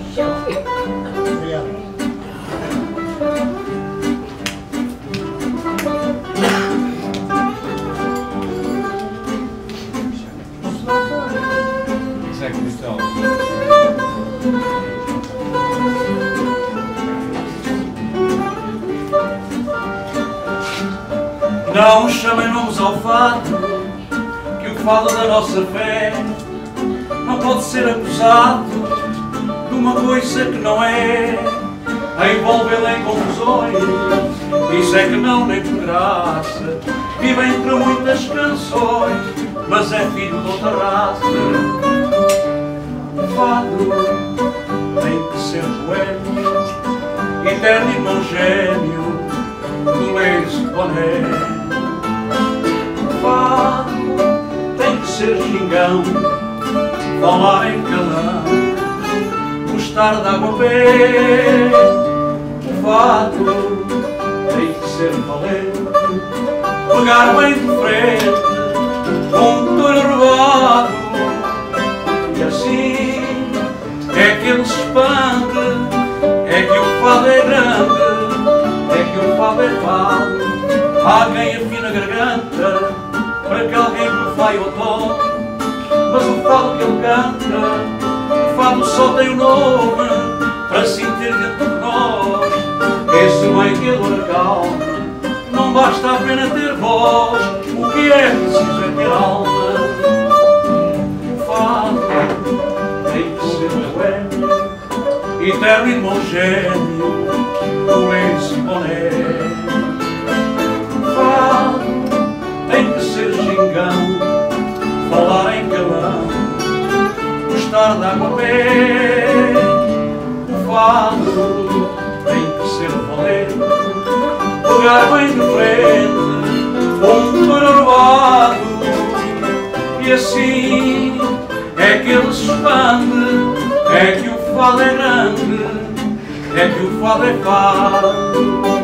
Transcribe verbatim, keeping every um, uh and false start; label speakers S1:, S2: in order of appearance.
S1: Não chamem nomes ao fado, que o fado da nossa fé não pode ser acusado de uma coisa que não é, a envolvê-la em confusões. Isso é que não nem por graça, vive entre muitas canções, mas é filho de outra raça. O fado tem que ser boêmio, eterno irmão gêmeo do leite boné. O fado tem que ser gingão, falar em calão, gostar de água bem. O fado tem que ser valente, pegar bem de frente com um touro roubado, e assim é que ele se expande, é que o fado é grande, é que o fado é fado. Há quem afina a garganta para que alguém profane o outono, mas o fado que ele canta, o fado só tem o nome para sentir dentro de nós. Esse bem que ele acalma, não basta apenas ter voz, o que é preciso é ter alma. O fado tem que ser boêmio, eterno irmão gêmeo do lenço boné. O fado tem que ser gingão, falar em calão, gostar de água bem. O fado tem que ser valente, pegar bem de frente um touro roubado, e assim é que ele se expande, é que o fado é grande, é que o fado é fado.